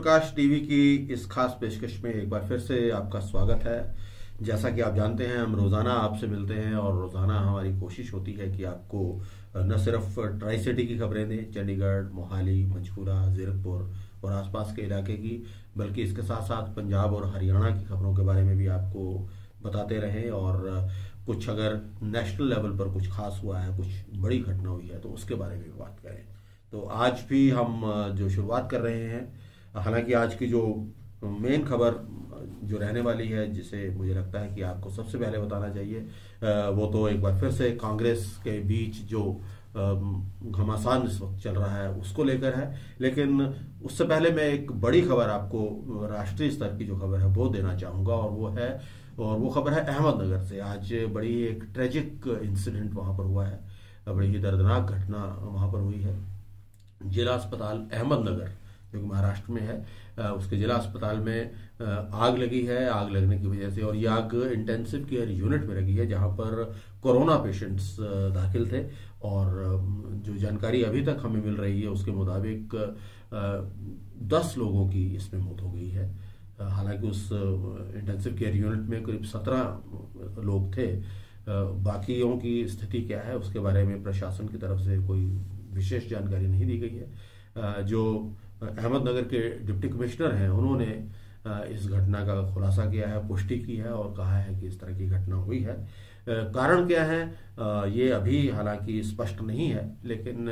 प्रकाश TV की इस खास पेशकश में एक बार फिर से आपका स्वागत है। जैसा कि आप जानते हैं, हम रोज़ाना आपसे मिलते हैं और रोज़ाना हमारी कोशिश होती है कि आपको न सिर्फ ट्राई सिटी की खबरें दें, चंडीगढ़, मोहाली, पंचकुला, जीरकपुर और आसपास के इलाके की, बल्कि इसके साथ साथ पंजाब और हरियाणा की खबरों के बारे में भी आपको बताते रहें। और कुछ अगर नेशनल लेवल पर कुछ खास हुआ है, कुछ बड़ी घटना हुई है, तो उसके बारे में भी बात करें। तो आज भी हम जो शुरुआत कर रहे हैं, हालांकि आज की जो मेन खबर जो रहने वाली है, जिसे मुझे लगता है कि आपको सबसे पहले बताना चाहिए, वो तो एक बार फिर से कांग्रेस के बीच जो घमासान इस वक्त चल रहा है उसको लेकर है। लेकिन उससे पहले मैं एक बड़ी खबर आपको, राष्ट्रीय स्तर की जो खबर है वो देना चाहूँगा, और वो खबर है अहमदनगर से। आज बड़ी एक ट्रेजिक इंसिडेंट वहाँ पर हुआ है, बड़ी ही दर्दनाक घटना वहाँ पर हुई है। जिला अस्पताल अहमदनगर, जो कि महाराष्ट्र में है, उसके जिला अस्पताल में आग लगी है। आग लगने की वजह से, और ये आग इंटेंसिव केयर यूनिट में लगी है जहां पर कोरोना पेशेंट्स दाखिल थे। और जो जानकारी अभी तक हमें मिल रही है उसके मुताबिक 10 लोगों की इसमें मौत हो गई है। हालांकि उस इंटेंसिव केयर यूनिट में करीब 17 लोग थे। बाकियों की स्थिति क्या है उसके बारे में प्रशासन की तरफ से कोई विशेष जानकारी नहीं दी गई है। जो अहमदनगर के डिप्टी कमिश्नर हैं, उन्होंने इस घटना का खुलासा किया है, पुष्टि की है और कहा है कि इस तरह की घटना हुई है। कारण क्या है ये अभी हालांकि स्पष्ट नहीं है, लेकिन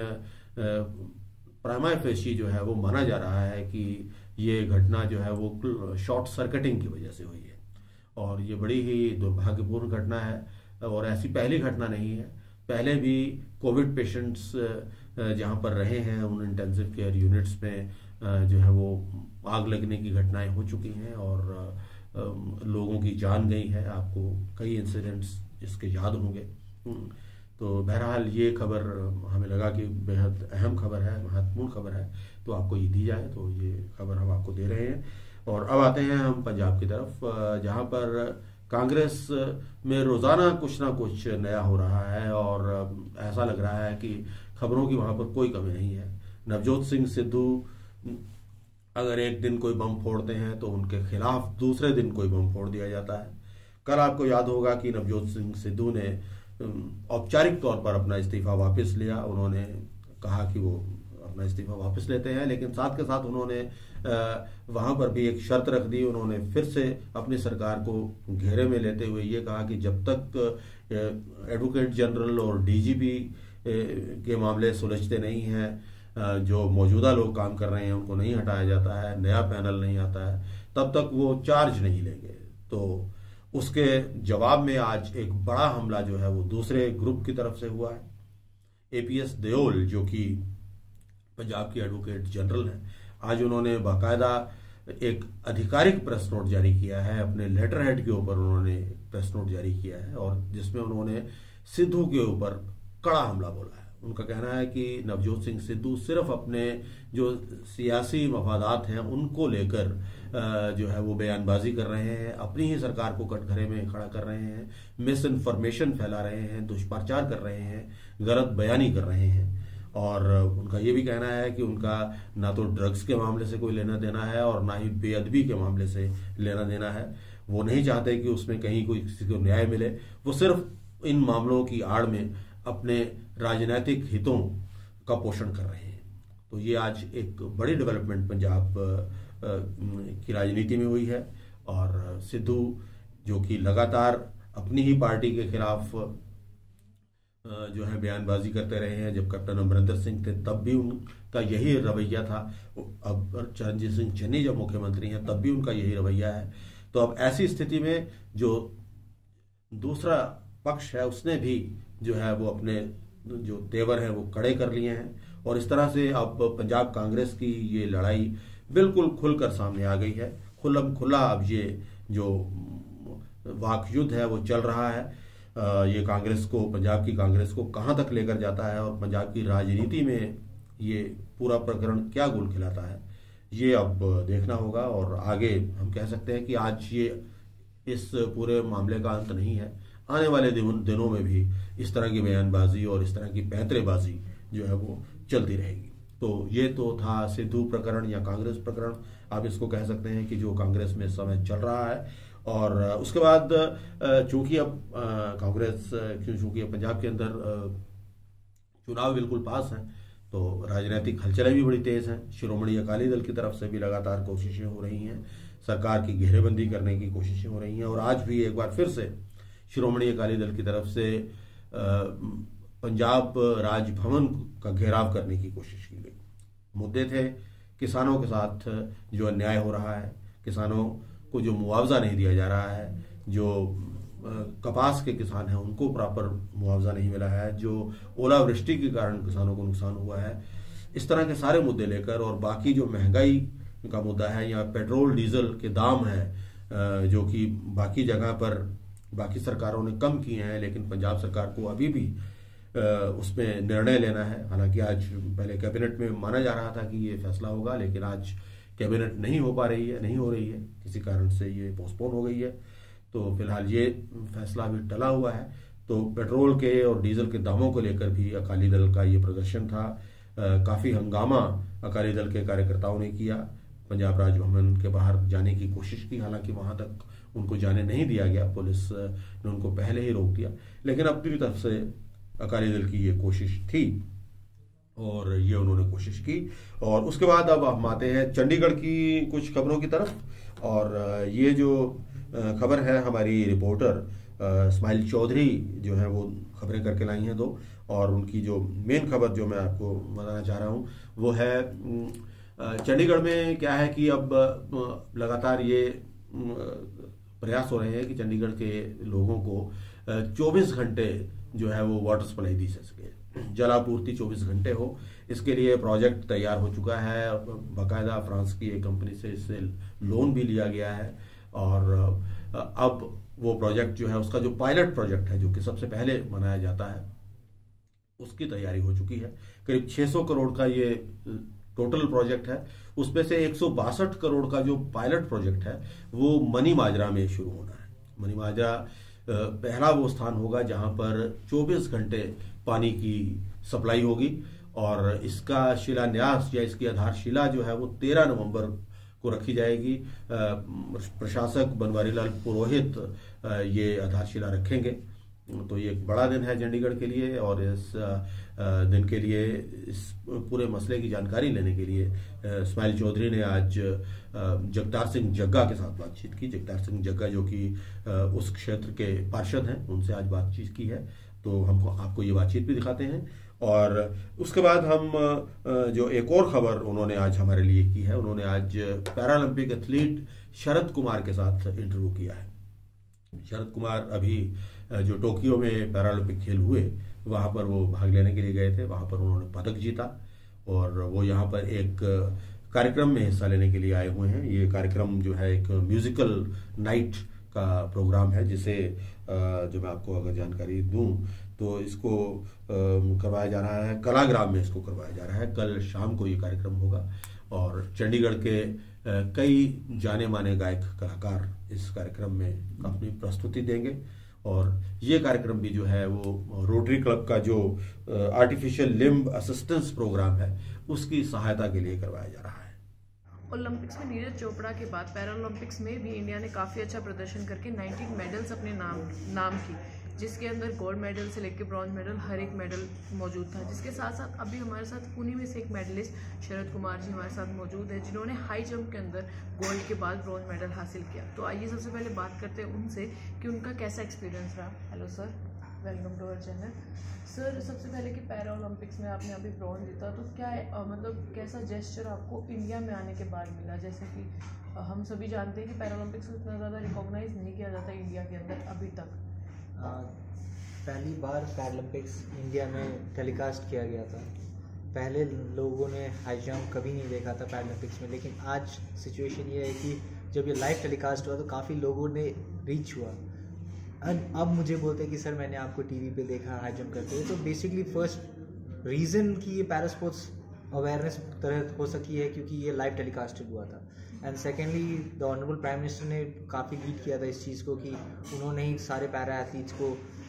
प्राइमा फेसी जो है वो माना जा रहा है कि ये घटना जो है वो शॉर्ट सर्किटिंग की वजह से हुई है। और ये बड़ी ही दुर्भाग्यपूर्ण घटना है, और ऐसी पहली घटना नहीं है। पहले भी कोविड पेशेंट्स जहां पर रहे हैं, उन इंटेंसिव केयर यूनिट्स में जो है वो आग लगने की घटनाएं हो चुकी हैं और लोगों की जान गई है। आपको कई इंसिडेंट्स इसके याद होंगे। तो बहरहाल ये खबर हमें लगा कि बेहद अहम खबर है, महत्वपूर्ण खबर है, तो आपको ये दी जाए, तो ये खबर हम आपको दे रहे हैं। और अब आते हैं हम पंजाब की तरफ, जहां पर कांग्रेस में रोजाना कुछ ना कुछ नया हो रहा है और ऐसा लग रहा है कि खबरों की वहां पर कोई कमी नहीं है। नवजोत सिंह सिद्धू अगर एक दिन कोई बम फोड़ते हैं तो उनके खिलाफ दूसरे दिन कोई बम फोड़ दिया जाता है। कल आपको याद होगा कि नवजोत सिंह सिद्धू ने औपचारिक तौर पर अपना इस्तीफा वापस लिया। उन्होंने कहा कि वो अपना इस्तीफा वापस लेते हैं, लेकिन साथ के साथ उन्होंने वहां पर भी एक शर्त रख दी। उन्होंने फिर से अपनी सरकार को घेरे में लेते हुए ये कहा कि जब तक एडवोकेट जनरल और डीजीपी के मामले सुलझते नहीं हैं, जो मौजूदा लोग काम कर रहे हैं उनको नहीं हटाया जाता है, नया पैनल नहीं आता है, तब तक वो चार्ज नहीं लेंगे। तो उसके जवाब में आज एक बड़ा हमला जो है वो दूसरे ग्रुप की तरफ से हुआ है। एपीएस देओल, जो कि पंजाब के एडवोकेट जनरल हैं, आज उन्होंने बाकायदा एक आधिकारिक प्रेस नोट जारी किया है। अपने लेटर हेड के ऊपर उन्होंने प्रेस नोट जारी किया है और जिसमें उन्होंने सिद्धू के ऊपर कड़ा हमला बोला है। उनका कहना है कि नवजोत सिंह सिद्धू सिर्फ अपने जो सियासी मफादात हैं उनको लेकर जो है वो बयानबाजी कर रहे हैं, अपनी ही सरकार को कटघरे में खड़ा कर रहे हैं, मिस इन्फॉर्मेशन फैला रहे हैं, दुष्प्रचार कर रहे हैं, गलत बयानी कर रहे हैं। और उनका ये भी कहना है कि उनका ना तो ड्रग्स के मामले से कोई लेना देना है और ना ही बेअदबी के मामले से लेना देना है। वो नहीं चाहते कि उसमें कहीं कोई किसी को न्याय मिले। वो सिर्फ इन मामलों की आड़ में अपने राजनीतिक हितों का पोषण कर रहे हैं। तो ये आज एक बड़ी डेवलपमेंट पंजाब की राजनीति में हुई है। और सिद्धू, जो कि लगातार अपनी ही पार्टी के खिलाफ जो है बयानबाजी करते रहे हैं, जब कैप्टन अमरिंदर सिंह थे तब भी उनका यही रवैया था। अब चरणजीत सिंह चन्नी जब मुख्यमंत्री हैं तब भी उनका यही रवैया है। तो अब ऐसी स्थिति में जो दूसरा पक्ष है उसने भी जो है वो अपने जो तेवर है वो कड़े कर लिए हैं। और इस तरह से अब पंजाब कांग्रेस की ये लड़ाई बिल्कुल खुलकर सामने आ गई है। खुल्लम खुल्ला अब ये जो वाक युद्ध है वो चल रहा है। ये कांग्रेस को, पंजाब की कांग्रेस को कहां तक लेकर जाता है और पंजाब की राजनीति में ये पूरा प्रकरण क्या गुल खिलाता है, ये अब देखना होगा। और आगे हम कह सकते हैं कि आज ये इस पूरे मामले का अंत नहीं है। आने वाले दिनों में भी इस तरह की बयानबाजी और इस तरह की पैंतरेबाजी जो है वो चलती रहेगी। तो ये तो था सिद्धू प्रकरण या कांग्रेस प्रकरण, आप इसको कह सकते हैं, कि जो कांग्रेस में इस समय चल रहा है। और उसके बाद चूंकि अब कांग्रेस, चूंकि अब पंजाब के अंदर चुनाव बिल्कुल पास हैं, तो राजनीतिक हलचलें भी बड़ी तेज हैं। शिरोमणि अकाली दल की तरफ से भी लगातार कोशिशें हो रही हैं, सरकार की घेरेबंदी करने की कोशिशें हो रही हैं, और आज भी एक बार फिर से शिरोमणि अकाली दल की तरफ से पंजाब राजभवन का घेराव करने की कोशिश की गई। मुद्दे थे किसानों के साथ जो अन्याय हो रहा है, किसानों को जो मुआवजा नहीं दिया जा रहा है, जो कपास के किसान हैं उनको प्रॉपर मुआवजा नहीं मिला है, जो ओलावृष्टि के कारण किसानों को नुकसान हुआ है, इस तरह के सारे मुद्दे लेकर, और बाकी जो महंगाई का मुद्दा है या पेट्रोल डीजल के दाम है जो कि बाकी जगह पर बाकी सरकारों ने कम किए हैं, लेकिन पंजाब सरकार को अभी भी उसमें निर्णय लेना है। हालांकि आज पहले कैबिनेट में माना जा रहा था कि ये फैसला होगा, लेकिन आज कैबिनेट नहीं हो रही है, किसी कारण से ये पोस्टपोन हो गई है। तो फिलहाल ये फैसला अभी टला हुआ है। तो पेट्रोल के और डीजल के दामों को लेकर भी अकाली दल का ये प्रदर्शन था। काफी हंगामा अकाली दल के कार्यकर्ताओं ने किया, पंजाब राजभवन के बाहर जाने की कोशिश की, हालांकि वहां तक उनको जाने नहीं दिया गया, पुलिस ने उनको पहले ही रोक दिया। लेकिन अपनी तरफ से अकाली दल की ये कोशिश थी और ये उन्होंने कोशिश की। और उसके बाद अब हम आते हैं चंडीगढ़ की कुछ खबरों की तरफ। और ये जो खबर है, हमारी रिपोर्टर स्माइल चौधरी जो है वो खबरें करके लाई हैं दो, और उनकी जो मेन खबर जो मैं आपको बताना चाह रहा हूँ वो है चंडीगढ़ में क्या है कि अब लगातार ये प्रयास हो रहे हैं कि चंडीगढ़ के लोगों को 24 घंटे जो है वो वाटर सप्लाई दी जा सके, जलापूर्ति 24 घंटे हो। इसके लिए प्रोजेक्ट तैयार हो चुका है, बाकायदा फ्रांस की एक कंपनी से इससे लोन भी लिया गया है, और अब वो प्रोजेक्ट जो है उसका जो पायलट प्रोजेक्ट है जो कि सबसे पहले बनाया जाता है उसकी तैयारी हो चुकी है। करीब 600 करोड़ का ये टोटल प्रोजेक्ट है, उसमें से 162 करोड़ का जो पायलट प्रोजेक्ट है वो मनी माजरा में शुरू होना है। मनी माजरा पहला वो स्थान होगा जहां पर 24 घंटे पानी की सप्लाई होगी, और इसका शिलान्यास या इसकी आधारशिला जो है वो 13 नवंबर को रखी जाएगी। प्रशासक बनवारी लाल पुरोहित ये आधारशिला रखेंगे। तो ये एक बड़ा दिन है चंडीगढ़ के लिए, और इस दिन के लिए, इस पूरे मसले की जानकारी लेने के लिए स्माइल चौधरी ने आज जगतार सिंह जग्गा के साथ बातचीत की। जगतार सिंह जग्गा जो कि उस क्षेत्र के पार्षद हैं, उनसे आज बातचीत की है। तो हम आपको ये बातचीत भी दिखाते हैं। और उसके बाद हम जो एक और खबर उन्होंने आज हमारे लिए की है, उन्होंने आज पैरालंपिक एथलीट शरद कुमार के साथ इंटरव्यू किया है। शरद कुमार अभी जो टोक्यो में पैरालंपिक खेल हुए वहां पर वो भाग लेने के लिए गए थे, वहां पर उन्होंने पदक जीता, और वो यहाँ पर एक कार्यक्रम में हिस्सा लेने के लिए आए हुए हैं। ये कार्यक्रम जो है एक म्यूजिकल नाइट का प्रोग्राम है, जिसे जो मैं आपको अगर जानकारी दूं तो इसको करवाया जा रहा है कलाग्राम में, इसको करवाया जा रहा है। कल शाम को ये कार्यक्रम होगा, और चंडीगढ़ के कई जाने माने गायक कलाकार इस कार्यक्रम में अपनी प्रस्तुति देंगे। और ये कार्यक्रम भी जो है वो रोटरी क्लब का जो आर्टिफिशियल लिम्ब असिस्टेंस प्रोग्राम है उसकी सहायता के लिए करवाया जा रहा है। ओलंपिक्स में नीरज चोपड़ा के बाद पैरालंपिक्स में भी इंडिया ने काफ़ी अच्छा प्रदर्शन करके 19 मेडल्स अपने नाम की, जिसके अंदर गोल्ड मेडल से लेकर ब्रॉन्ज मेडल हर एक मेडल मौजूद था। जिसके साथ साथ अभी हमारे साथ उन्हीं में से एक मेडलिस्ट शरद कुमार जी हमारे साथ मौजूद है, जिन्होंने हाई जंप के अंदर गोल्ड के बाद ब्रॉन्ज मेडल हासिल किया। तो आइए सबसे पहले बात करते हैं उनसे कि उनका कैसा एक्सपीरियंस रहा। Hello sir, welcome to our channel. Sir, सबसे पहले कि पैरा ओलंपिक्स में आपने अभी ब्रॉन्ज जीता, तो क्या मतलब कैसा जेस्चर आपको इंडिया में आने के बाद मिला? जैसे कि हम सभी जानते हैं कि पैरा ओलंपिक्स को इतना ज़्यादा रिकॉग्नाइज नहीं किया जाता इंडिया के अंदर अभी तक। पहली बार पैरालंपिक्स इंडिया में टेलीकास्ट किया गया था। पहले लोगों ने हाई जंप कभी नहीं देखा था पैरालंपिक्स में, लेकिन आज सिचुएशन ये है कि जब ये लाइव टेलीकास्ट हुआ तो काफ़ी लोगों ने रीच हुआ। अब मुझे बोलते हैं कि सर मैंने आपको टीवी पे देखा हाई जंप करते हुए। तो बेसिकली फर्स्ट रीज़न कि ये पैरा स्पोर्ट्स अवेयरनेस तरह हो सकी है क्योंकि ये लाइव टेलीकास्टेड हुआ था। And secondly the honourable prime minister ने काफ़ी लीड किया था इस चीज़ को कि उन्होंने ही सारे पैरा एथलीट्स को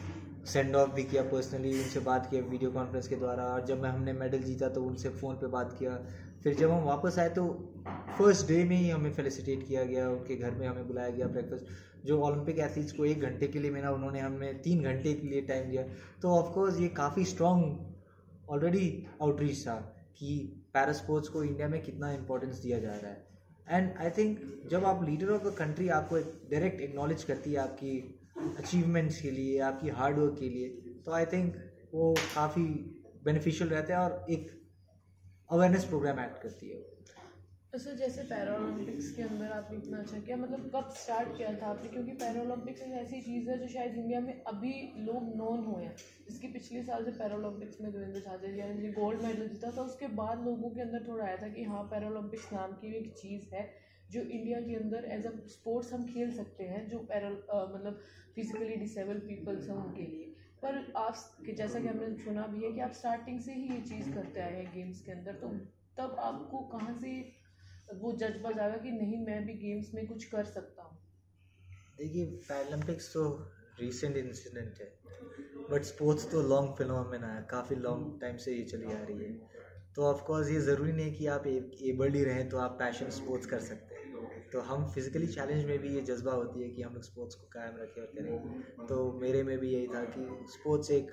सेंड ऑफ भी किया पर्सनली, उनसे बात किया वीडियो कॉन्फ्रेंस के द्वारा। और जब हमने मेडल जीता तो उनसे फ़ोन पे बात किया। फिर जब हम वापस आए तो फर्स्ट डे में ही हमें फेलिसिटेट किया गया, उनके घर में हमें बुलाया गया ब्रेकफास्ट। जो ओलंपिक एथलीट्स को 1 घंटे के लिए मिला, उन्होंने हमें 3 घंटे के लिए टाइम दिया। तो ऑफकोर्स ये काफ़ी स्ट्रॉन्ग ऑलरेडी आउटरीच था कि पैरा स्पोर्ट्स को इंडिया में कितना इंपॉर्टेंस दिया जा रहा है। एंड आई थिंक जब आप लीडर ऑफ द कंट्री आपको डायरेक्ट एक्नॉलेज करती है आपकी अचीवमेंट्स के लिए, आपकी हार्ड वर्क के लिए, तो आई थिंक वो काफ़ी बेनिफिशियल रहता है और एक अवेयरनेस प्रोग्राम ऐड करती है। सर जैसे पैरा ओलंपिक्स के अंदर आपने इतना अच्छा किया, मतलब कब स्टार्ट किया था आपने? क्योंकि पैरा ओलंपिक्स एक ऐसी चीज़ है जो शायद इंडिया में अभी लोग नोन हुए हैं, जिसकी पिछले साल से पैरा ओलंपिक्स में देवेंद्र झाझरिया ने गोल्ड मेडल जीता था। उसके बाद लोगों के अंदर थोड़ा आया था कि हाँ पैरा ओलंपिक्स नाम की एक चीज़ है जो इंडिया के अंदर एज अ स्पोर्ट्स हम खेल सकते हैं, जो मतलब फिजिकली डिसेबल पीपल्स हैं उनके लिए। पर आप जैसा कि हमने सुना भी है कि आप स्टार्टिंग से ही ये चीज़ करते आए हैं गेम्स के अंदर, तो तब आपको कहाँ से वो जज्बा जागा कि नहीं मैं भी गेम्स में कुछ कर सकता हूँ? देखिए पैरालंपिक्स तो रिसेंट इंसिडेंट है, बट स्पोर्ट्स तो लॉन्ग फिनोमेना है, काफ़ी लॉन्ग टाइम से ये चली आ रही है। तो ऑफकोर्स ये ज़रूरी नहीं कि आप एबल्ड ही रहें तो आप पैशन स्पोर्ट्स कर सकते हैं। तो हम फिज़िकली चैलेंज में भी ये जज्बा होती है कि हम लोग स्पोर्ट्स को कायम रखें और करें। तो मेरे में भी यही था कि स्पोर्ट्स एक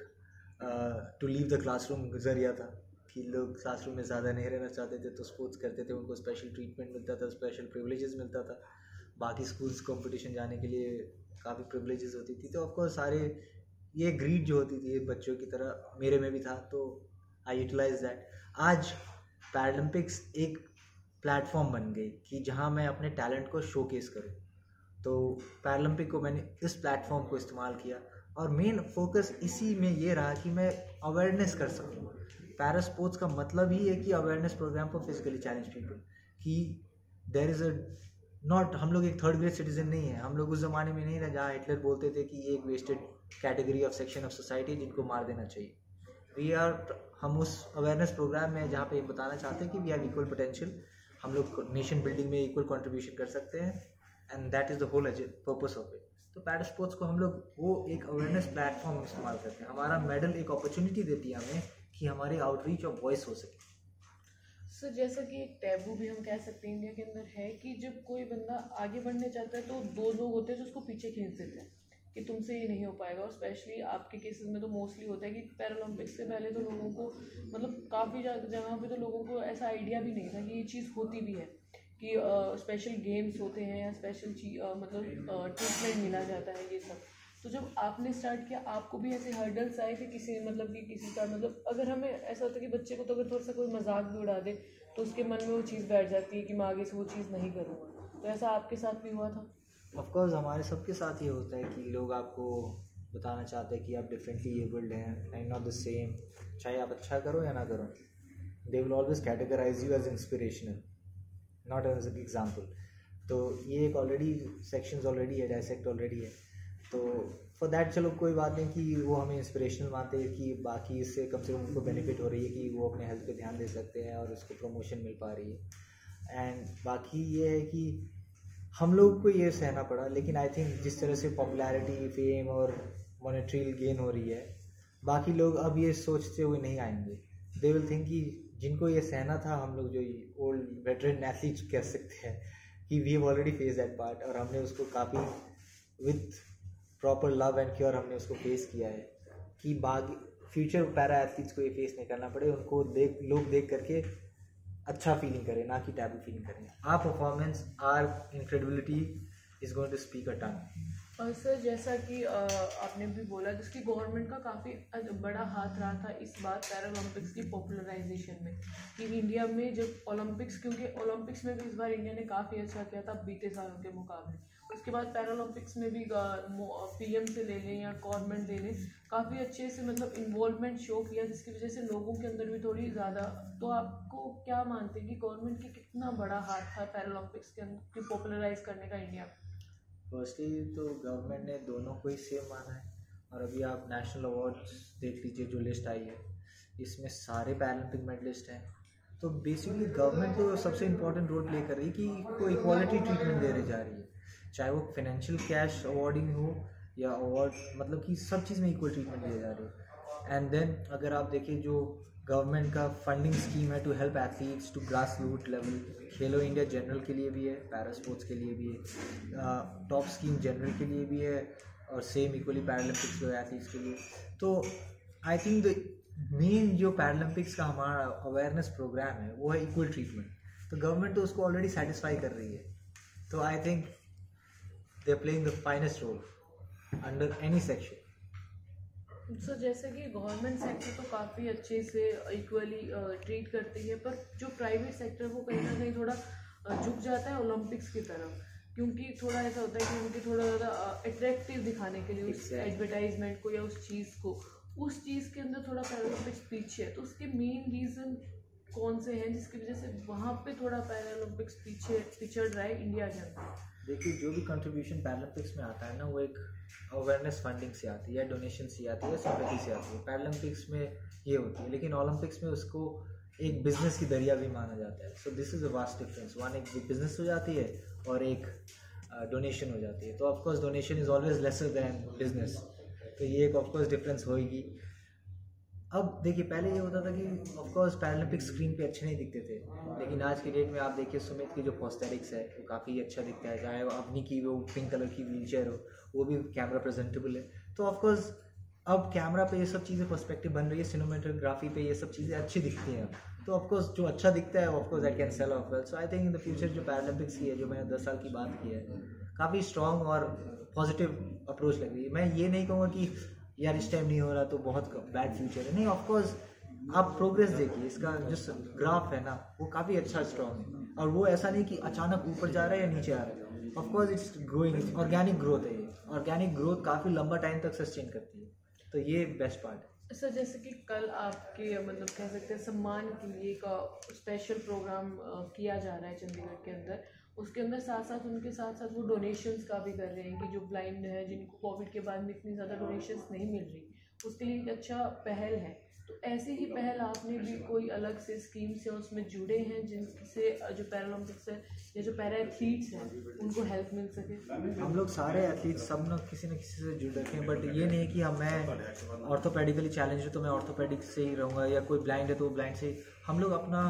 टू लीव द क्लासरूम जरिया था कि लोग क्लासरूम में ज़्यादा नहीं रहना चाहते थे तो स्पोर्ट्स करते थे, उनको स्पेशल ट्रीटमेंट मिलता था, स्पेशल प्रिविलेजेस मिलता था। बाकी स्कूल्स कंपटीशन जाने के लिए काफ़ी प्रिविलेजेस होती थी। तो ऑफकोर्स सारे ये ग्रीड जो होती थी बच्चों की तरह मेरे में भी था, तो आई यूटिलाइज दैट। आज पैरालंपिक्स एक प्लेटफॉर्म बन गई कि जहाँ मैं अपने टैलेंट को शोकेस करूँ। तो पैरालंपिक को मैंने इस प्लेटफॉर्म को इस्तेमाल किया और मेन फोकस इसी में ये रहा कि मैं अवेयरनेस कर सकूँ। पैरा स्पोर्ट्स का मतलब ही है कि awareness programme for physically challenge people, कि देयर इज़ अ नॉट, हम लोग एक थर्ड ग्रेड सिटीजन नहीं है। हम लोग उस ज़माने में नहीं रहे जहाँ हिटलर बोलते थे कि ये एक wasted category of section of society जिनको मार देना चाहिए। हम उस अवेयरनेस प्रोग्राम में जहाँ पे ये बताना चाहते हैं कि वी हैव इक्वल पोटेंशियल, हम लोग नेशन बिल्डिंग में इक्वल कंट्रीब्यूशन कर सकते हैं, and that is the whole purpose of it. तो पैरा स्पोर्ट्स को हम लोग वो एक अवेयरनेस प्लेटफॉर्म इस्तेमाल करते हैं। हमारा मेडल एक अपॉर्चुनिटी देती है हमें कि हमारी आउटरीच और वॉइस हो सके। सर जैसा कि एक टैबू भी हम कह सकते हैं इंडिया के अंदर है कि जब कोई बंदा आगे बढ़ने चाहता है तो 2 लोग होते हैं जो उसको पीछे खींच देते हैं कि तुमसे ये नहीं हो पाएगा। और स्पेशली आपके केसेस में तो मोस्टली होता है कि पैरालंपिक्स से पहले तो लोगों को मतलब काफ़ी जगह पे तो लोगों को ऐसा आइडिया भी नहीं था कि ये चीज़ होती भी है कि स्पेशल गेम्स होते हैं या स्पेशल मतलब ट्रीटमेंट मिला जाता है ये सब। तो जब आपने स्टार्ट किया आपको भी ऐसे हर्डल्स आए थे किसी मतलब कि किसी का मतलब अगर हमें ऐसा होता है कि बच्चे को तो अगर थोड़ा सा कोई मजाक भी उड़ा दे तो उसके मन में वो चीज़ बैठ जाती है कि मैं आगे से वो चीज़ नहीं करूँगा, तो ऐसा आपके साथ भी हुआ था? ऑफकोर्स हमारे सबके साथ ये होता है कि लोग आपको बताना चाहते हैं कि आप डिफरेंटली एबल्ड हैं एंड नॉट द सेम, चाहे आप अच्छा करो या ना करो। They will always categorise you as inspirational, not as an example. तो ये एक ऑलरेडी सेक्शंस ऑलरेडी है, डायसेक्ट ऑलरेडी है। तो फॉर दैट चलो कोई बात नहीं कि वो हमें इंस्पिरेशनल मानते हैं कि बाकी इससे कम से कम उनको बेनिफिट हो रही है कि वो अपने हेल्थ पे ध्यान दे सकते हैं और उसको प्रमोशन मिल पा रही है। एंड बाकी ये है कि हम लोग को ये सहना पड़ा, लेकिन आई थिंक जिस तरह से पॉपुलैरिटी, फेम और मॉनेटरी गेन हो रही है, बाकी लोग अब ये सोचते हुए नहीं आएंगे। दे विल थिंक कि जिनको ये सहना था, हम लोग जो ओल्ड वेटरन एथलीट्स कह सकते हैं कि we have already face that part, और हमने उसको काफ़ी with proper love and care हमने उसको फेस किया है कि बाकी फ्यूचर पैरा एथलीट्स को ये फेस नहीं करना पड़े, उनको लोग देख करके अच्छा फीलिंग करें, ना कि टैबू फीलिंग करें। Our performance, our incredibility is going to speak a ton. और सर जैसा कि आपने भी बोला जिसकी गवर्नमेंट का काफ़ी बड़ा हाथ रहा था इस बार पैरालंपिक्स की पॉपुलराइजेशन में, कि इंडिया में जब ओलंपिक्स, क्योंकि ओलंपिक्स में भी इस बार इंडिया ने काफ़ी अच्छा किया था बीते सालों के मुकाबले। उसके बाद पैरालंपिक्स में भी पीएम से ले लें या गवर्नमेंट ले लें, काफ़ी अच्छे से मतलब इन्वॉल्वमेंट शो किया, जिसकी वजह से लोगों के अंदर भी थोड़ी ज़्यादा। तो आपको क्या मानते हैं कि गवर्नमेंट की कितना बड़ा हाथ था पैरालंपिक्स के अंदर की पॉपुलराइज करने का इंडिया में? फर्स्टली तो गवर्नमेंट ने दोनों को ही सेम माना है, और अभी आप नेशनल अवार्ड्स देख लीजिए जो लिस्ट आई है, इसमें सारे पैरालंपिक मेडलिस्ट हैं। तो बेसिकली गवर्नमेंट तो सबसे इम्पोर्टेंट रोल प्ले कर रही है कि कोई इक्वालिटी ट्रीटमेंट देने जा रही है, चाहे वो फाइनेंशियल कैश अवार्डिंग हो या अवार्ड, मतलब कि सब चीज़ में इक्वल ट्रीटमेंट दिया जा रहा है। एंड देन अगर आप देखें जो गवर्नमेंट का फंडिंग स्कीम है to help athletes to grass root level, Khelo India general के लिए भी है, पैरा स्पोर्ट्स के लिए भी है, टॉप स्कीम जनरल के लिए भी है, और सेम इक्वली पैरालंपिक्स जो एथलीट्स के लिए। तो आई थिंक द मेन जो पैरालंपिक्स का हमारा अवेयरनेस प्रोग्राम है वो है इक्वल ट्रीटमेंट। तो गवर्नमेंट तो उसको ऑलरेडी सेटिस्फाई कर रही है। तो I think they are playing the finest role under any section. So जैसे कि गवर्नमेंट सेक्टर तो काफ़ी अच्छे से इक्वली ट्रीट करती है, पर जो प्राइवेट सेक्टर वो कहीं ना कहीं थोड़ा झुक जाता है ओलंपिक्स की तरफ, क्योंकि थोड़ा ऐसा होता है कि उनके थोड़ा ज़्यादा अट्रैक्टिव दिखाने के लिए उस एडवर्टाइजमेंट को या उस चीज़ के अंदर थोड़ा पैरालंपिक्स पीछे है। तो उसके मेन रीज़न कौन से हैं जिसकी वजह से वहाँ पे थोड़ा पैरालंपिक्स पिछड़ रहा है इंडिया के अंदर? देखिए, जो भी कंट्रीब्यूशन पैरालंपिक्स में आता है ना, वो एक अवेयरनेस फंडिंग से आती है या डोनेशन से आती है या सिंपैथी से आती है। पैरालंपिक्स में ये होती है, लेकिन ओलंपिक्स में उसको एक बिजनेस की दरिया भी माना जाता है। So this is a vast difference. One एक बिजनेस हो जाती है और एक डोनेशन हो जाती है। तो of course donation is always lesser than business, तो ये एक ऑफकोर्स डिफरेंस होएगी। अब देखिए, पहले ये होता था कि ऑफकोर्स पैरालंपिक स्क्रीन पे अच्छे नहीं दिखते थे, लेकिन आज की डेट में आप देखिए सुमित की जो पोस्टेरिक्स है वो काफ़ी अच्छा दिखता है, चाहे वो अपनी की वो पिंक कलर की व्हीलचेयर हो वो भी कैमरा प्रेजेंटेबल है। तो ऑफकोर्स अब कैमरा पे ये सब चीज़ें पर्सपेक्टिव बन रही है, सिनेमेटोग्राफी पे ये सब चीज़ें अच्छी दिखती हैं। तो ऑफकोर्स जो अच्छा दिखता है of course that can sell of well. So I think in the future जो पैरालंपिक्स की है, जो मैंने 10 साल की बात की है, काफ़ी स्ट्रॉन्ग और पॉजिटिव अप्रोच लग रही है। मैं ये नहीं कहूँगा कि यार इस टाइम नहीं हो रहा तो बहुत बैड फ्यूचर है, नहीं। ऑफकोर्स आप प्रोग्रेस देखिए, इसका जो ग्राफ है ना वो काफ़ी अच्छा स्ट्रॉन्ग है, और वो ऐसा नहीं कि अचानक ऊपर जा रहा है या नीचे आ रहा है। Of course it's growing, it's organic growth है। ये ऑर्गेनिक ग्रोथ काफ़ी लंबा टाइम तक सस्टेन करती है, तो ये बेस्ट पार्ट है। सर जैसे कि कल आपके मतलब कह सकते हैं सम्मान के लिए का स्पेशल प्रोग्राम किया जा रहा है चंडीगढ़ के अंदर, उसके अंदर उनके साथ साथ वो डोनेशंस का भी कर रहे हैं कि जो ब्लाइंड है, जिनको कोविड के बाद में इतनी ज़्यादा डोनेशंस नहीं मिल रही, उसके लिए एक अच्छा पहल है। तो ऐसी ही पहल आपने भी कोई अलग से स्कीम से उसमें जुड़े हैं जिनसे जो पैरालंपिक्स है या जो पैरा एथलीट्स हैं उनको हेल्प मिल सके? हम लोग सारे एथलीट्स सब ना किसी न किसी से जुड़ रखे हैं, बट ये नहीं कि मैं ऑर्थोपेडिकली चैलेंज हूँ तो मैं ऑर्थोपेडिक से ही रहूँगा, या कोई ब्लाइंड है तो वो ब्लाइंड से। हम लोग अपना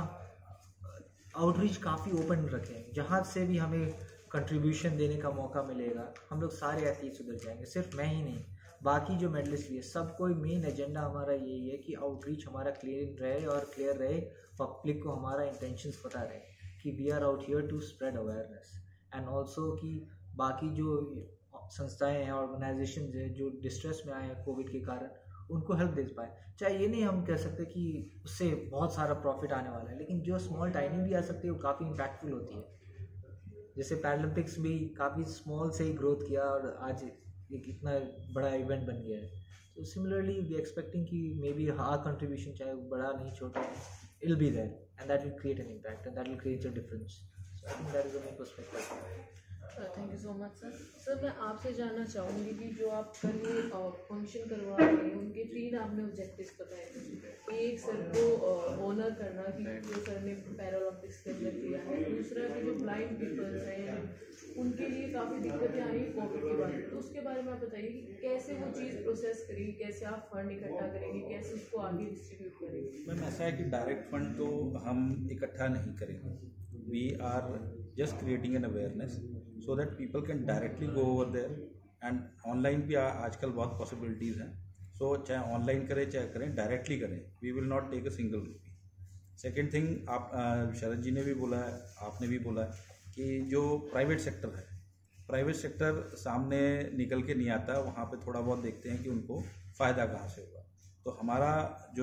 आउटरीच काफ़ी ओपन रखे हैं, जहाँ से भी हमें कंट्रीब्यूशन देने का मौका मिलेगा हम लोग सारे एथलीट्स उधर जाएंगे। सिर्फ मैं ही नहीं, बाकी जो मेडलिस्ट भी है, सबको मेन एजेंडा हमारा यही है कि आउटरीच हमारा क्लियर रहे, और क्लियर रहे पब्लिक को हमारा इंटेंशंस पता रहे कि we are out here to spread awareness, and also कि बाकी जो संस्थाएं हैं, ऑर्गेनाइजेशन है जो डिस्ट्रेस में आए हैं कोविड के कारण, उनको हेल्प दे पाए। चाहे ये नहीं हम कह सकते कि उससे बहुत सारा प्रॉफिट आने वाला है, लेकिन जो स्मॉल टाइनी भी आ सकती है वो काफ़ी इम्पैक्टफुल होती है। जैसे पैरालंपिक्स भी काफ़ी स्मॉल से ही ग्रोथ किया और आज एक इतना बड़ा इवेंट बन गया है। तो सिमिलरली वी एक्सपेक्टिंग कि मे बी आवर कंट्रीब्यूशन, चाहे वो बड़ा नहीं छोटा, it will be there and that will create an impact and that will create a difference. So I think that is my perspective. Thank you so much sir. Sir मैं आपसे जानना चाहूँगी कि जो आप कल ये फंक्शन करवा रहे हैं उनके 3 आपने ऑब्जेक्टिव्स बताए थे। एक सर को ऑनर करना कि जो सर ने पैरालंपिक्स के अंदर किया है, दूसरा कि जो ब्लाइंड पीपल्स हैं उनके लिए काफ़ी दिक्कतें आई कोविड के बाद, तो उसके बारे में आप बताइए कि कैसे वो चीज़ प्रोसेस करेगी, कैसे आप फंड इकट्ठा करेंगे, कैसे उसको आगे डिस्ट्रीब्यूट करेंगे? मैम ऐसा है कि डायरेक्ट फंड तो हम इकट्ठा नहीं करेंगे, we are just creating an awareness so that people can directly go over there, and online भी आजकल बहुत पॉसिबिलिटीज़ हैं। सो चाहे ऑनलाइन करें चाहे करें, डायरेक्टली करें, we will not take a single rupee. Second thing, आप शरद जी ने भी बोला है, आपने भी बोला है कि जो प्राइवेट सेक्टर है, प्राइवेट सेक्टर सामने निकल के नहीं आता, वहाँ पे थोड़ा बहुत देखते हैं कि उनको फ़ायदा कहाँ से होगा। तो हमारा जो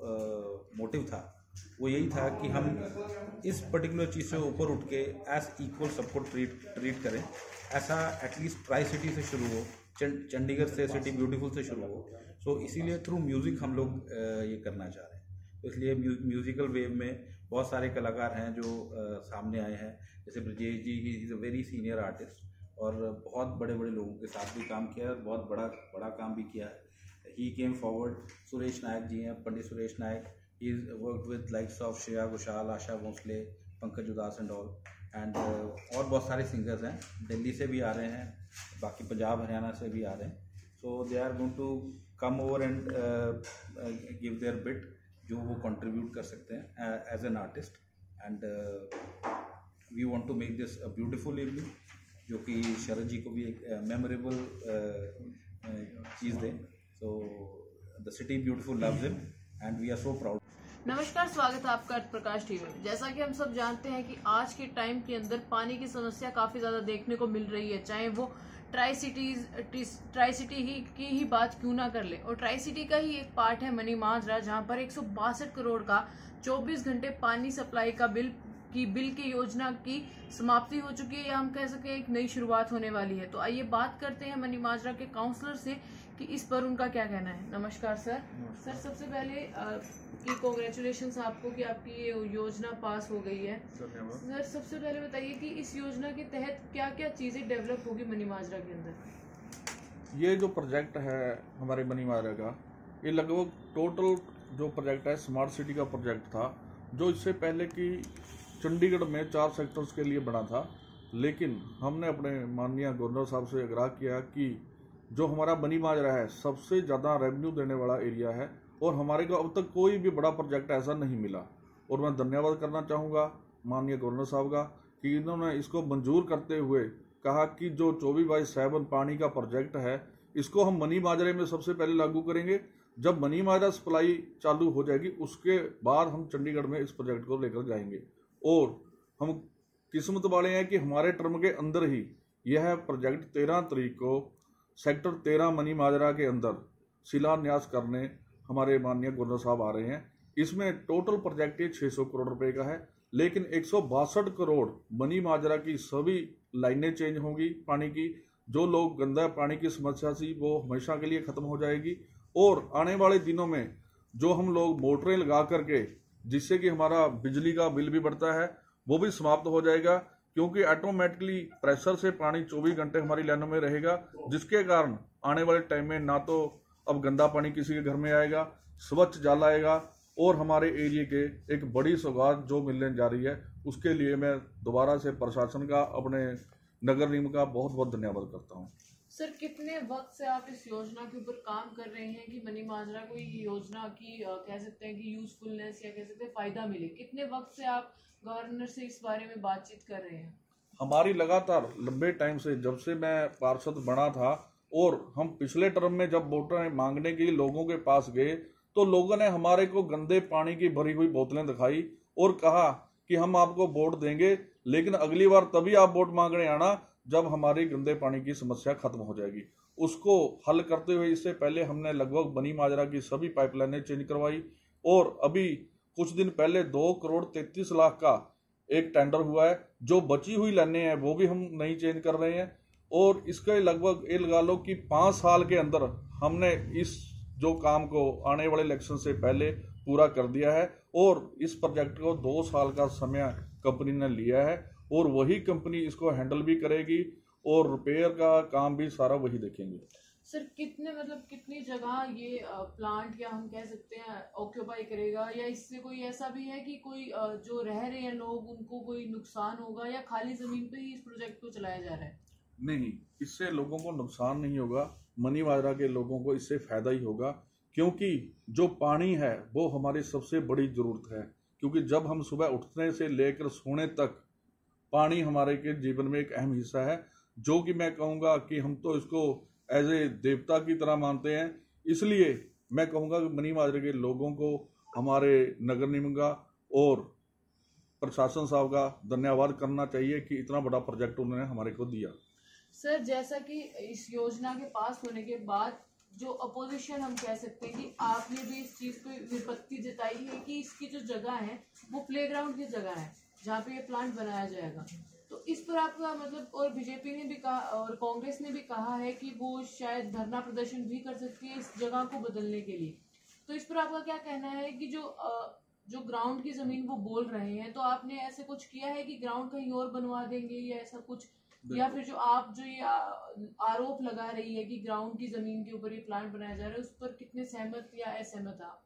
मोटिव था वो यही था कि हम इस पर्टिकुलर चीज़ से ऊपर उठ के एज इक्वल सबको ट्रीट करें। ऐसा एटलीस्ट ट्राई सिटी से शुरू हो, चंडीगढ़ से, सिटी ब्यूटीफुल से शुरू हो। सो इसीलिए थ्रू म्यूज़िक हम लोग ये करना चाह रहे हैं। तो इसलिए म्यूज़िकल वेव में बहुत सारे कलाकार हैं जो सामने आए हैं, जैसे Brajesh ji, he is a very senior artist और बहुत बड़े बड़े लोगों के साथ भी काम किया है और बहुत बड़ा काम भी किया है। ही केम फॉरवर्ड। सुरेश नायक जी हैं, पंडित सुरेश नायक, he worked with likes of Shreya Ghoshal, Asha Bhosle, Pankaj उदास एंड ऑल, एंड और बहुत सारे सिंगर्स हैं। दिल्ली से भी आ रहे हैं, बाकी पंजाब हरियाणा से भी आ रहे हैं। So they are going to come over and give their bit जो वो contribute कर सकते हैं as an artist, and we want to make this a beautiful evening जो कि शरद जी को भी एक memorable चीज़ दें. So the city beautiful loves him and we are so proud. नमस्कार, स्वागत है आपका प्रकाश टीवी में। जैसा कि हम सब जानते हैं कि आज के टाइम के अंदर पानी की समस्या काफ़ी ज़्यादा देखने को मिल रही है, चाहे वो ट्राई सिटी की ही बात क्यों ना कर ले। और ट्राई सिटी का ही एक पार्ट है मनी माजरा, जहां पर 162 करोड़ का 24 घंटे पानी सप्लाई का बिल की योजना की समाप्ति हो चुकी है, या हम कह सकें एक नई शुरुआत होने वाली है। तो आइए बात करते हैं मनी माजरा के काउंसलर से कि इस पर उनका क्या कहना है। नमस्कार सर। सर, सबसे पहले कि कांग्रेचुलेशंस आपको कि आपकी ये योजना पास हो गई है। सर, सबसे पहले बताइए कि इस योजना के तहत क्या क्या चीज़ें डेवलप होगी मनी माजरा के अंदर। ये जो प्रोजेक्ट है हमारे मनी माजरा का, ये लगभग टोटल जो प्रोजेक्ट है स्मार्ट सिटी का प्रोजेक्ट था, जो इससे पहले की चंडीगढ़ में 4 सेक्टर्स के लिए बना था। लेकिन हमने अपने माननीय गवर्नर साहब से आग्रह किया कि जो हमारा मनी माजरा है सबसे ज़्यादा रेवेन्यू देने वाला एरिया है, और हमारे को अब तक कोई भी बड़ा प्रोजेक्ट ऐसा नहीं मिला। और मैं धन्यवाद करना चाहूँगा माननीय गवर्नर साहब का कि इन्होंने इसको मंजूर करते हुए कहा कि जो 24/7 पानी का प्रोजेक्ट है इसको हम मनी माजरे में सबसे पहले लागू करेंगे। जब मनी माजरा सप्लाई चालू हो जाएगी उसके बाद हम चंडीगढ़ में इस प्रोजेक्ट को लेकर जाएंगे। और हम किस्मत वाले हैं कि हमारे टर्म के अंदर ही यह प्रोजेक्ट 13 तारीख को सेक्टर 13 मनी माजरा के अंदर शिलान्यास करने हमारे माननीय गवर्नर साहब आ रहे हैं। इसमें टोटल प्रोजेक्ट 600 करोड़ रुपए का है, लेकिन 162 करोड़ मनी माजरा की सभी लाइनें चेंज होंगी पानी की। जो लोग गंदा पानी की समस्या थी वो हमेशा के लिए खत्म हो जाएगी। और आने वाले दिनों में जो हम लोग मोटरें लगा करके जिससे कि हमारा बिजली का बिल भी बढ़ता है वो भी समाप्त हो जाएगा, क्योंकि ऑटोमेटिकली प्रेशर से पानी 24 घंटे हमारी लाइनों में रहेगा, जिसके कारण आने वाले टाइम में ना तो अब गंदा पानी किसी के घर में आएगा, स्वच्छ जल आएगा। और हमारे एरिया के एक बड़ी सौगात जो मिलने जा रही है उसके लिए मैं दोबारा से प्रशासन का, अपने नगर निगम का बहुत बहुत धन्यवाद करता हूँ। सर, कितने वक्त से आप इस योजना के ऊपर काम कर रहे हैं कि मनी माजरा को ये योजना की कह सकते हैं कि यूजफुलनेस या कह सकते हैं फायदा मिले? कितने वक्त से आप गवर्नर से इस बारे में बातचीत कर रहे हैं? हमारी लगातार लंबे टाइम से, जब से मैं पार्षद बना था, और हम पिछले टर्म में जब वोटर मांगने के लिए लोगों के पास गए तो लोगों ने हमारे को गंदे पानी की भरी हुई बोतलें दिखाई और कहा कि हम आपको वोट देंगे, लेकिन अगली बार तभी आप वोट मांगने आना जब हमारी गंदे पानी की समस्या खत्म हो जाएगी। उसको हल करते हुए इससे पहले हमने लगभग मनी माजरा की सभी पाइपलाइनें चेंज करवाई, और अभी कुछ दिन पहले 2 करोड़ 33 लाख का एक टेंडर हुआ है। जो बची हुई लाइनें हैं वो भी हम नई चेंज कर रहे हैं, और इसके लगभग ये लगा लो कि 5 साल के अंदर हमने इस जो काम को आने वाले इलेक्शन से पहले पूरा कर दिया है। और इस प्रोजेक्ट को 2 साल का समय कंपनी ने लिया है, और वही कंपनी इसको हैंडल भी करेगी और रिपेयर का काम भी सारा वही देखेंगे। सर, कितनी जगह ये प्लांट या हम कह सकते हैं ऑक्यूपाई करेगा, या इससे कोई ऐसा भी है कि कोई जो रह रहे हैं लोग उनको कोई नुकसान होगा, या खाली जमीन पे ही इस प्रोजेक्ट को चलाया जा रहा है? नहीं, इससे लोगों को नुकसान नहीं होगा, मनी माजरा के लोगों को इससे फायदा ही होगा, क्योंकि जो पानी है वो हमारी सबसे बड़ी जरूरत है। क्योंकि जब हम सुबह उठने से लेकर सोने तक पानी हमारे के जीवन में एक अहम हिस्सा है, जो कि मैं कहूँगा कि हम तो इसको एज ए देवता की तरह मानते हैं। इसलिए मैं कहूँगा कि मनी माजरे के लोगों को, हमारे नगर निगम का और प्रशासन साहब का धन्यवाद करना चाहिए कि इतना बड़ा प्रोजेक्ट उन्होंने हमारे को दिया। सर, जैसा कि इस योजना के पास होने के बाद जो अपोजिशन हम कह सकते हैं कि आपने भी इस चीज़ को विपत्ति जताई है कि इसकी जो जगह है वो प्लेग्राउंड की जगह है जहाँ पे ये प्लांट बनाया जाएगा, तो इस पर आपका और बीजेपी ने भी कहा और कांग्रेस ने भी कहा है कि वो शायद धरना प्रदर्शन भी कर सकती है इस जगह को बदलने के लिए। तो इस पर आपका क्या कहना है कि जो ग्राउंड की जमीन वो बोल रहे हैं, तो आपने ऐसे कुछ किया है कि ग्राउंड कहीं और बनवा देंगे या ऐसा कुछ, या फिर जो ये आरोप लगा रही है कि ग्राउंड की जमीन के ऊपर ये प्लांट बनाया जा रहा है, उस पर कितने सहमत या असहमत आप?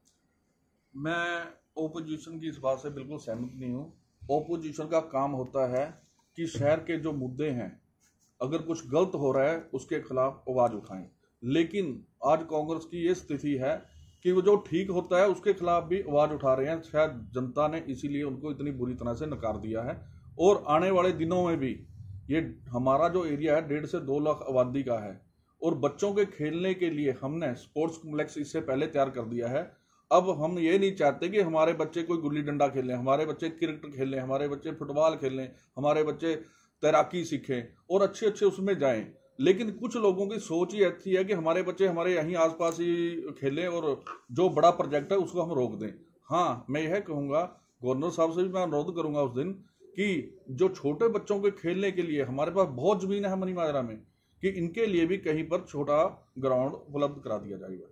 मैं ओपोजिशन की इस बात से बिल्कुल सहमत नहीं हूँ। ओपोजिशन का काम होता है कि शहर के जो मुद्दे हैं, अगर कुछ गलत हो रहा है उसके खिलाफ आवाज उठाएं, लेकिन आज कांग्रेस की ये स्थिति है कि वो जो ठीक होता है उसके खिलाफ भी आवाज उठा रहे हैं। शायद जनता ने इसीलिए उनको इतनी बुरी तरह से नकार दिया है। और आने वाले दिनों में भी ये हमारा जो एरिया है 1.5 से 2 लाख आबादी का है, और बच्चों के खेलने के लिए हमने स्पोर्ट्स कॉम्प्लेक्स इससे पहले तैयार कर दिया है। अब हम ये नहीं चाहते कि हमारे बच्चे कोई गुल्ली डंडा खेलें, हमारे बच्चे क्रिकेट खेलें, हमारे बच्चे फुटबॉल खेलें, हमारे बच्चे तैराकी सीखें और अच्छे अच्छे उसमें जाएं। लेकिन कुछ लोगों की सोच ही ऐसी है कि हमारे बच्चे हमारे यहीं आसपास ही खेलें और जो बड़ा प्रोजेक्ट है उसको हम रोक दें। हाँ, मैं यह कहूँगा, गवर्नर साहब से भी मैं अनुरोध करूँगा उस दिन कि जो छोटे बच्चों के खेलने के लिए हमारे पास बहुत ज़मीन है मनी माजरा में, कि इनके लिए भी कहीं पर छोटा ग्राउंड उपलब्ध करा दिया जाएगा।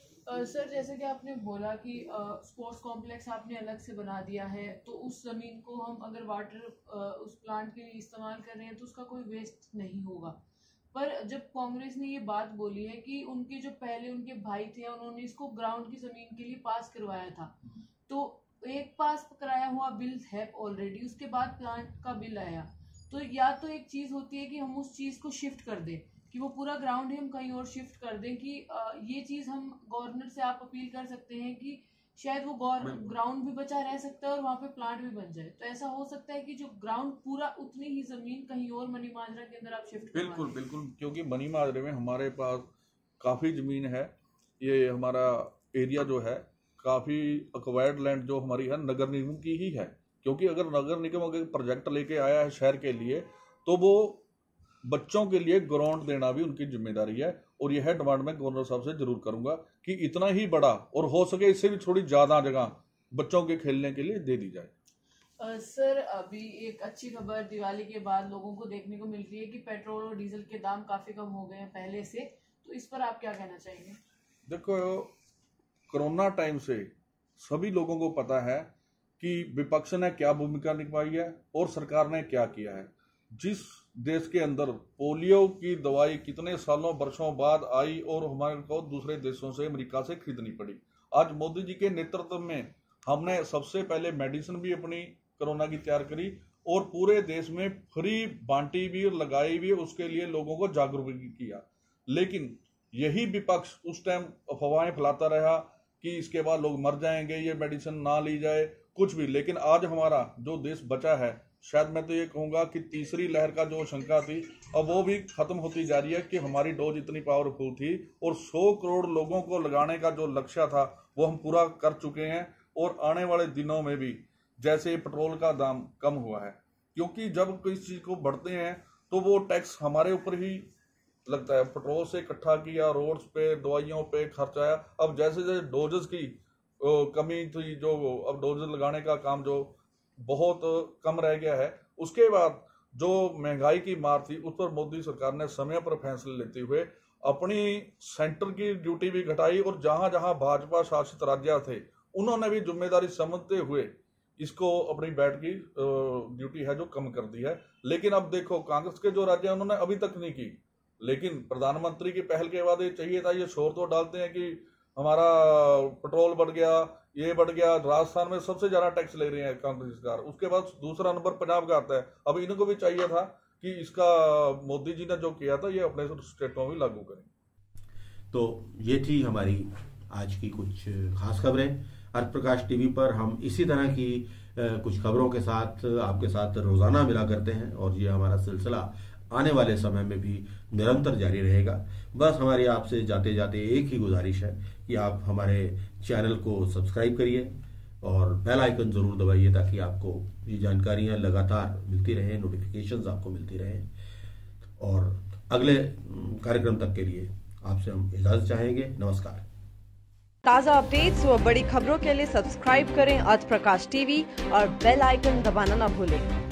सर, जैसे कि आपने बोला कि स्पोर्ट्स कॉम्प्लेक्स आपने अलग से बना दिया है, तो उस ज़मीन को हम अगर वाटर उस प्लांट के लिए इस्तेमाल कर रहे हैं तो उसका कोई वेस्ट नहीं होगा। पर जब कांग्रेस ने ये बात बोली है कि उनके जो पहले उनके भाई थे उन्होंने इसको ग्राउंड की ज़मीन के लिए पास करवाया था, तो एक पास कराया हुआ बिल है ऑलरेडी, उसके बाद प्लांट का बिल आया, तो या तो एक चीज़ होती है कि हम उस चीज़ को शिफ्ट कर दें कि वो पूरा ग्राउंड ही हम कहीं और शिफ्ट कर दें, कि ये चीज़ हम गवर्नर से आप अपील कर सकते हैं कि शायद वो ग्राउंड भी बचा रह सकता है और वहाँ पे प्लांट भी बन जाए। तो ऐसा हो सकता है कि जो ग्राउंड पूरा उतनी ही जमीन कहीं और मनी माजरा के अंदर आप शिफ्ट कर। बिल्कुल बिल्कुल, क्योंकि मनी माजरे में हमारे पास काफ़ी ज़मीन है। ये हमारा एरिया जो है काफ़ी अक्वायर्ड लैंड जो हमारी है नगर निगम की ही है, क्योंकि अगर नगर निगम अगर प्रोजेक्ट लेके आया है शहर के लिए तो वो बच्चों के लिए ग्राउंड देना भी उनकी जिम्मेदारी है। और यह डिमांड मैं गवर्नर साहब से जरूर करूंगा कि इतना ही बड़ा और हो सके इससे भी थोड़ी ज़्यादा जगह बच्चों के खेलने के लिए दे दी जाए। सर, अभी एक अच्छी खबर दिवाली के बाद लोगों को देखने को मिल रही है कि पेट्रोल और डीजल के दाम काफ़ी कम हो गए हैं पहले से, तो इस पर आप क्या कहना चाहेंगे? देखो, कोरोना टाइम से सभी लोगों को पता है कि विपक्ष ने क्या भूमिका निभाई है और सरकार ने क्या किया है। जिस देश के अंदर पोलियो की दवाई कितने सालों वर्षों बाद आई और हमारे को दूसरे देशों से अमेरिका से खरीदनी पड़ी, आज मोदी जी के नेतृत्व में हमने सबसे पहले मेडिसिन भी अपनी कोरोना की तैयार करी और पूरे देश में फ्री बांटी भी और लगाई भी, उसके लिए लोगों को जागरूक भी किया। लेकिन यही विपक्ष उस टाइम अफवाहें फैलाता रहा कि इसके बाद लोग मर जाएंगे, ये मेडिसिन ना ली जाए, कुछ भी। लेकिन आज हमारा जो देश बचा है, शायद मैं तो ये कहूँगा कि तीसरी लहर का जो शंका थी अब वो भी खत्म होती जा रही है कि हमारी डोज इतनी पावरफुल थी और 100 करोड़ लोगों को लगाने का जो लक्ष्य था वो हम पूरा कर चुके हैं। और आने वाले दिनों में भी जैसे पेट्रोल का दाम कम हुआ है, क्योंकि जब किसी चीज़ को बढ़ते हैं तो वो टैक्स हमारे ऊपर ही लगता है। पेट्रोल से इकट्ठा किया, रोड्स पे, दवाइयों पे खर्च आया। अब जैसे जैसे डोजेस की कमी थी, जो अब डोजेस लगाने का काम जो बहुत कम रह गया है, उसके बाद जो महंगाई की मार थी उस पर मोदी सरकार ने समय पर फैसले लेते हुए अपनी सेंटर की ड्यूटी भी घटाई और जहां जहां भाजपा शासित राज्य थे उन्होंने भी जिम्मेदारी समझते हुए इसको अपनी बैठ की ड्यूटी है जो कम कर दी है। लेकिन अब देखो, कांग्रेस के जो राज्य उन्होंने अभी तक नहीं की, लेकिन प्रधानमंत्री की पहल के बाद ये चाहिए था, ये शोर तो डालते हैं कि हमारा पेट्रोल बढ़ गया, ये बढ़ गया। राजस्थान में सबसे ज्यादा टैक्स ले रहे हैं कांग्रेस सरकार, उसके बाद दूसरा नंबर पंजाब का आता है। अब इनको भी चाहिए था कि इसका मोदी जी ने जो किया था ये अपने स्टेटों में लागू करें। तो ये थी हमारी आज की कुछ खास खबरें। अर्थ प्रकाश टीवी पर हम इसी तरह की कुछ खबरों के साथ आपके साथ रोजाना मिला करते हैं और ये हमारा सिलसिला आने वाले समय में भी निरंतर जारी रहेगा। बस हमारी आपसे जाते जाते एक ही गुजारिश है कि आप हमारे चैनल को सब्सक्राइब करिए और बेल आइकन जरूर दबाइए ताकि आपको ये जानकारियां लगातार मिलती रहें, नोटिफिकेशंस आपको मिलती रहें। और अगले कार्यक्रम तक के लिए आपसे हम इजाजत चाहेंगे। नमस्कार। ताज़ा अपडेट्स व बड़ी खबरों के लिए सब्सक्राइब करें अर्थ प्रकाश टीवी और बेल आइकन दबाना न भूलें।